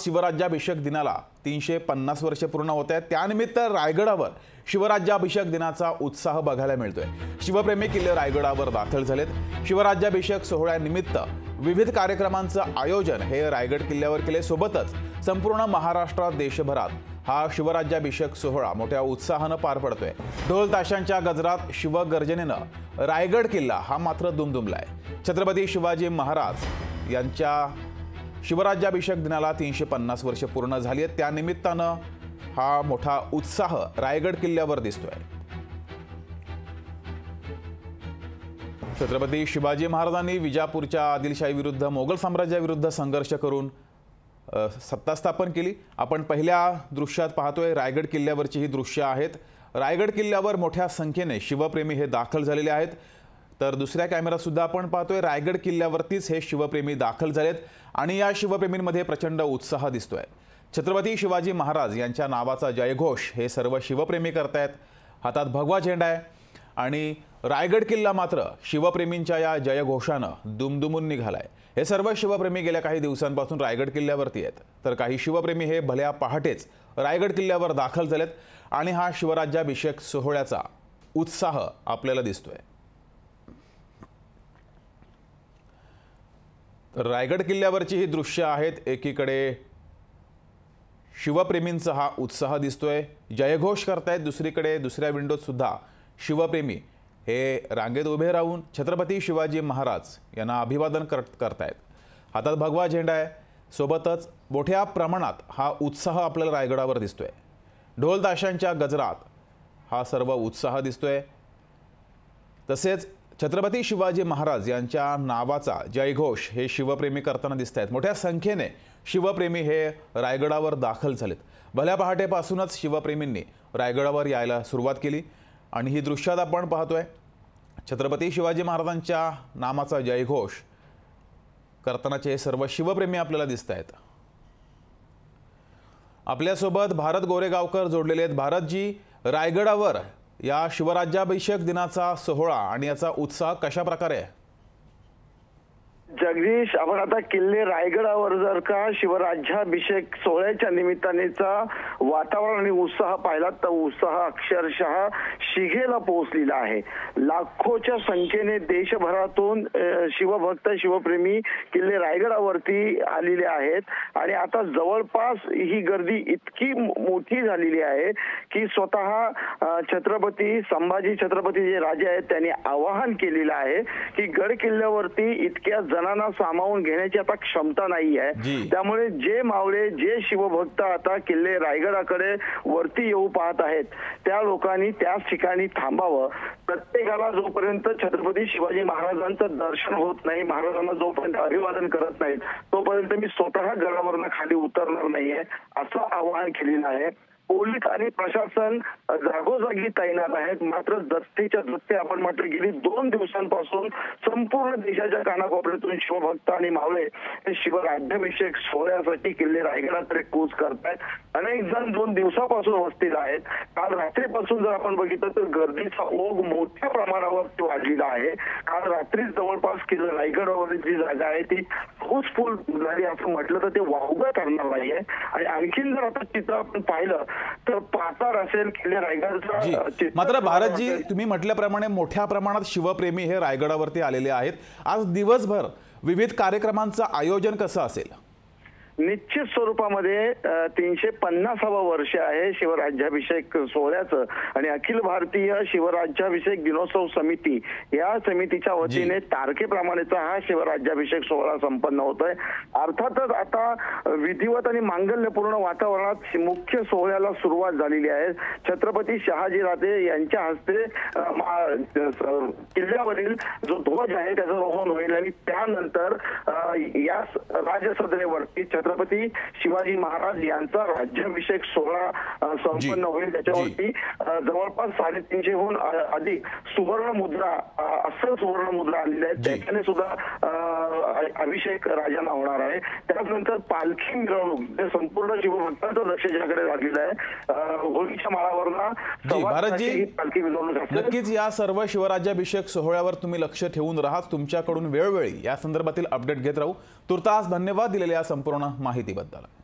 शिवराज्याभिषेक दिनाला 350 वर्षे पूर्ण होत आहेत। त्यानिमित्त रायगडावर शिवराज्याभिषेक दिनाचा उत्साह बघायला मिळतोय। शिवप्रेमी किल्ले रायगडावर दाखल झालेत। शिवराज्याभिषेक सोहळ्यानिमित्त विविध कार्यक्रमांचं आयोजन हे रायगड किल्ल्यावर केले। सोबतच संपूर्ण महाराष्ट्रात देशभरात हा शिवराज्याभिषेक सोहळा मोठ्या उत्साहानं पार पडतोय। ढोल ताशांच्या गजरात शिवगर्जनेनं रायगड किल्ला हा मात्र दुमदुमलाय। छत्रपती शिवाजी महाराज यांच्या शिवराज्याभिषेक दिनाला 350 वर्षे पूर्ण झाली आहेत। त्यानिमित्तानं हा मोठा उत्साह रायगड किल्ल्यावर दिसतोय। छत्रपती शिवाजी महाराजांनी विजापूरच्या आदिलशाही विरुद्ध मोगल साम्राज्याविरुद्ध संघर्ष करून सत्ता स्थापन केली। आपण पहिल्या दृश्यात पाहतोय रायगड किल्ल्यावरची ही दृश्य आहेत। रायगड किल्ल्यावर मोठ्या संख्येने शिवप्रेमी हे दाखल झालेले आहेत। तर दुसऱ्या कॅमेऱ्यात सुद्धा आपण पाहतोय रायगड किल्ल्यावरतीच हे शिवप्रेमी दाखल झालेत आणि या शिवप्रेमींमध्ये प्रचंड उत्साह दिसतोय। छत्रपती शिवाजी महाराज यांच्या नावाचा जयघोष हे सर्व शिवप्रेमी करतायत। हातात भगवा झेंडा आहे आणि रायगड किल्ला मात्र शिवप्रेमींच्या या जयघोषानं दुमदुमून निघालाय। हे सर्व शिवप्रेमी गेल्या काही दिवसांपासून रायगड किल्ल्यावरती आहेत। तर काही शिवप्रेमी हे भल्या पहाटेच रायगड किल्ल्यावर दाखल झालेत आणि हा शिवराज्याभिषेक सोहळ्याचा उत्साह आपल्याला दिसतोय। तर रायगड किल्ल्यावरची ही दृश्य आहेत। एकीकडे शिवप्रेमींचा हा उत्साह दिसतोय, जयघोष करतायत। दुसरीकडे दुसऱ्या विंडोत सुद्धा शिवप्रेमी हे रांगेत उभे राहून छत्रपती शिवाजी महाराज यांना अभिवादन करतायत। हातात भगवा झेंडा आहे। सोबतच मोठ्या प्रमाणात हा उत्साह आपल्याला रायगडावर दिसतोय। ढोल ताशांच्या गजरात हा सर्व उत्साह दिसतोय। तसेच छत्रपती शिवाजी महाराज यांच्या नावाचा जयघोष हे शिवप्रेमी करताना दिसत आहेत। मोठ्या संख्येने शिवप्रेमी हे रायगडावर दाखल झालेत। भल्या पहाटेपासूनच शिवप्रेमींनी रायगडावर यायला सुरुवात केली आणि ही दृश्यात आपण पाहतोय छत्रपती शिवाजी महाराजांच्या नामाचा जयघोष करतानाचे हे सर्व शिवप्रेमी आपल्याला दिसत आहेत। आपल्यासोबत भारत गोरेगावकर जोडलेले आहेत। भारतजी, रायगडावर या शिवराज्याभिषेक दिनाचा सोहळा आणि याचा उत्साह कशा प्रकारे आहे? जगदीश, आपण आता किल्ले रायगडावर जर का शिवराज्याभिषेक सोहळ्याच्या निमित्तानेचा वातावरण आणि उत्साह पाहिला तर उत्साह अक्षरशः शिगेला पोहोचलेला आहे। लाखोच्या संख्येने देशभरातून शिवभक्त शिवप्रेमी किल्ले रायगडावरती आलेले आहेत आणि आता जवळपास ही गर्दी इतकी मोठी झालेली आहे की स्वतः छत्रपती संभाजी छत्रपती जे राजे आहेत त्यांनी आवाहन केलेलं आहे की गड किल्ल्यावरती इतक्या जणांना सामावून घेण्याची आता क्षमता नाही आहे। त्यामुळे जे मावळे जे शिवभक्त आता किल्ले रायगडाकडे वरती येऊ पाहत आहेत त्या लोकांनी त्याच ठिकाणी थांबावं। प्रत्येकाला जोपर्यंत छत्रपती शिवाजी महाराजांचं दर्शन होत नाही, महाराजांना जोपर्यंत अभिवादन करत नाहीत तोपर्यंत मी स्वतः गडावरनं खाली उतरणार नाहीये असं आवाहन केलेलं आहे। पोलीस आणि प्रशासन जागोजागी तैनात आहेत। मात्र जत्थेच्या जत्थे आपण म्हटलं गेली 2 दिवसांपासून संपूर्ण देशाच्या कानाकोपऱ्यातून शिवभक्त आणि मावळे हे शिवराज्याभिषेक सोहळ्यासाठी किल्ले रायगडाकडे कूच करतायत। अनेक जण 2 दिवसापासून वस्तीला आहेत। काल रात्रीपासून जर आपण बघितलं तर गर्दीचा ओघ मोठ्या प्रमाणावरती वाढलेला आहे। काल रात्री जवळपास किल्ले रायगडावरील जी जागा आहे ती हाऊसफुल झाली असं म्हटलं तर ते वावगं ठरणार नाहीये। आणि आणखीन जर आता चित्र आपण पाहिलं तर पातार असेल किल्ले रायगडचा। मात्र भारतजी, तुम्ही म्हटल्याप्रमाणे मोठ्या प्रमाणात शिवप्रेमी हे रायगडावरती आलेले आहेत। आज दिवसभर विविध कार्यक्रमांचं आयोजन कसं असेल? निश्चित स्वरूपामध्ये 350वा वर्ष आहे शिवराज्याभिषेक सोहळ्याचं आणि अखिल भारतीय शिवराज्याभिषेक दिनोत्सव समिती या समितीच्या वतीने तारखेप्रमाणेचा हा शिवराज्याभिषेक सोहळा संपन्न होतोय। अर्थातच आता विधिवत आणि मांगल्यपूर्ण वातावरणात मुख्य सोहळ्याला सुरुवात झालेली आहे। छत्रपती शहाजीराजे यांच्या हस्ते किल्ल्यावरील जो ध्वज आहे त्याचं रोहन होईल आणि त्यानंतर या राजसदरेवरती छत्रपती शिवाजी महाराज यांचा राज्याभिषेक सोहळा संपन्न होईल। त्याच्यावरती जवळपास 350हून अधिक सुवर्ण मुद्रा अस्सल सुवर्ण मुद्रा आलेल्या आहेत। त्याच्याने सुद्धा अभिषेक राजांना होणार आहे। त्यानंतर पालखी मिरवणूक जे संपूर्ण शिवभक्तांचं लक्ष ज्याकडे लागलेलं आहे होळीच्या माळावरनं भारतजी, पालखी मिरवणूक नक्कीच या सर्व शिवराज्याभिषेक सोहळ्यावर तुम्ही लक्ष ठेवून राहा। तुमच्याकडून वेळोवेळी या संदर्भातील अपडेट घेत राहू। तुर्तास धन्यवाद दिलेल्या संपूर्ण माहितीबद्दल।